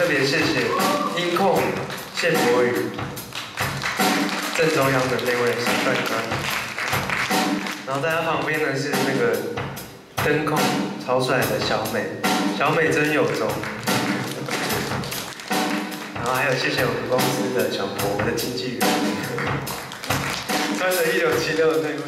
别谢谢音控谢博宇，正中央的那位小帅哥。然后在他旁边呢是那个灯控超帅的小美，小美真有种。然后还有谢谢我们公司的小博，我的经纪人，穿着1676的那位。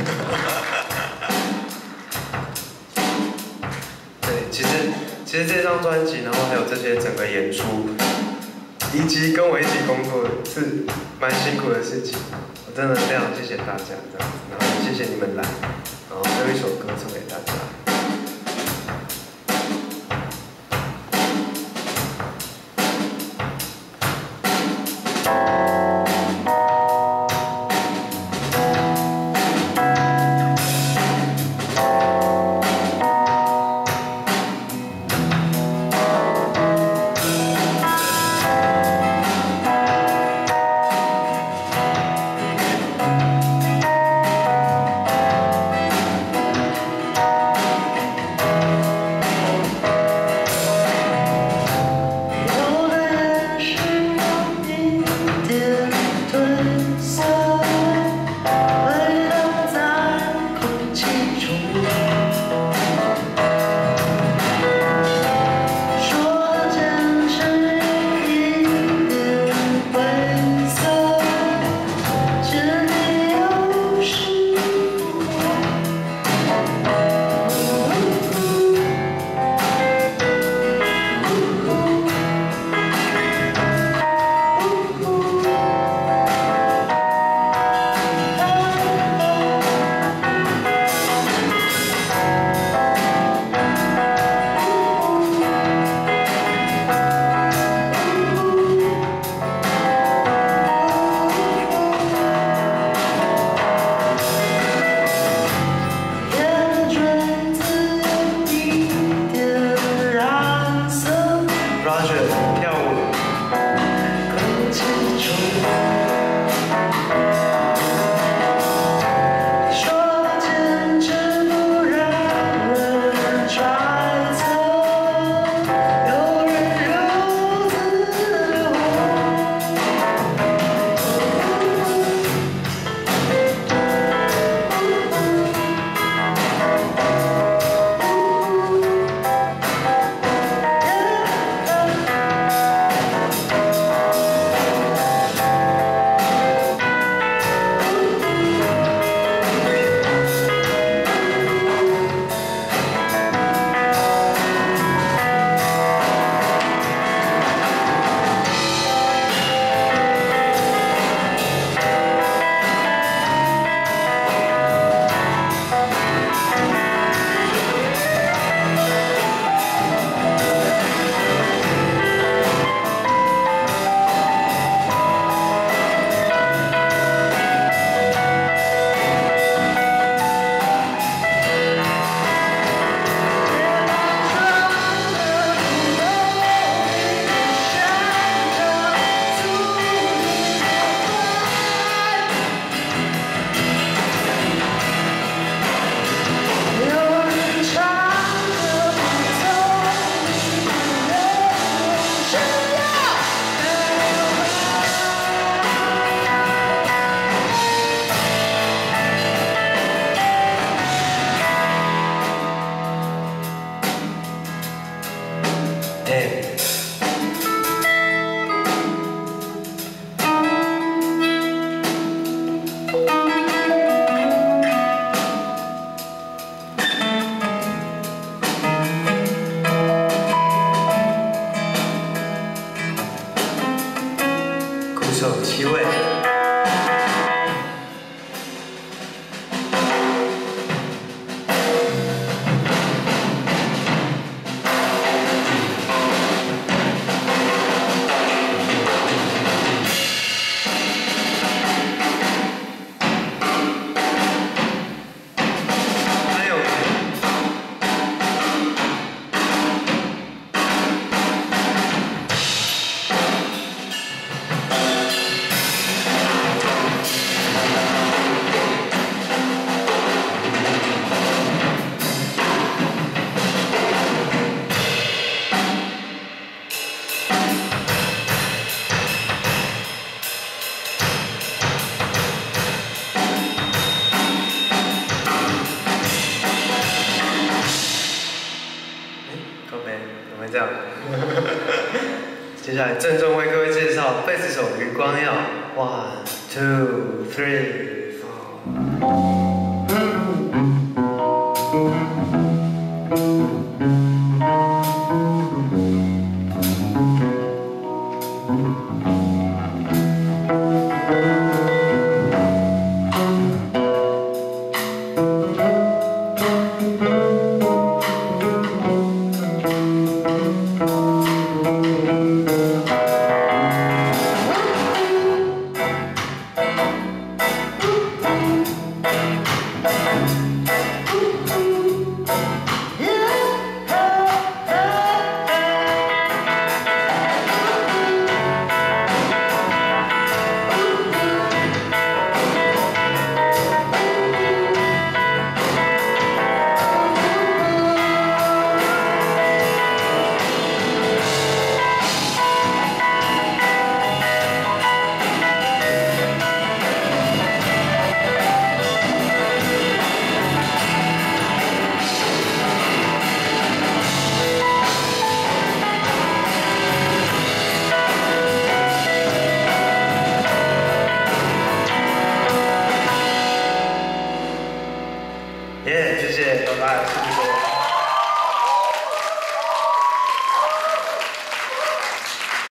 对，其实这张专辑，然后还有这些整个演出，以及跟我一起工作是蛮辛苦的事情。我真的非常谢谢大家这样子，然后谢谢你们来，然后最后一首歌送给大家。7位。 我们这样。接下来郑重为各位介绍贝斯手余光耀，1、2、3、4。